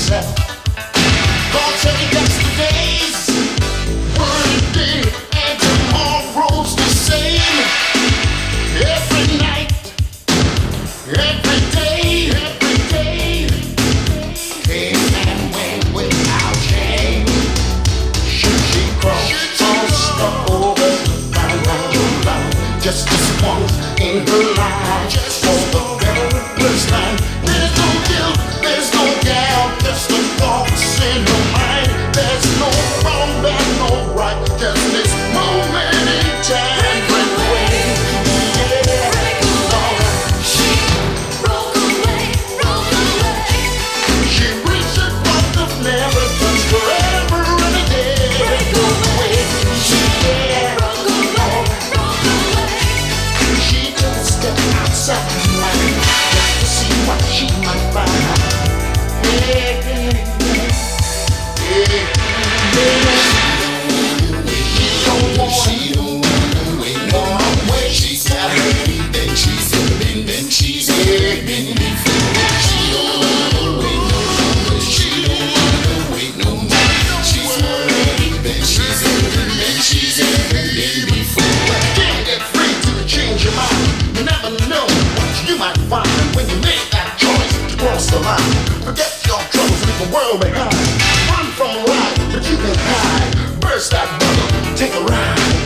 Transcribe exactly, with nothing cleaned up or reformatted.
yourself. Gonna tell you yesterday's worthy and tomorrow's the same. Every night, every day, every day, came and went without shame. Should she cross or step over my line? Just this once in her life, just for the very first time. There's no guilt, there's no doubt, just the thoughts in her mind. There's no wrong, there's no right, just this moment in time. Breakaway, yeah. She broke away, broke away. She reached the point of never touch forever and a day. Breakaway, she Yeah. broke away, broke away. She just stepped outside her mind just to see what she might find. Yeah, yeah, yeah, yeah. She don't want, She don't wanna wait no more. wait. She's got her feet and she's been been she's been before. She don't wanna wait no more. She don't wanna wait no more. She's already been she's been been she's been before. Can't get free to change your mind. You never know what you might find when you make that choice to cross the line. Forget your troubles, leave the world behind. Run from life, but you can hide. Burst that bubble, take a ride.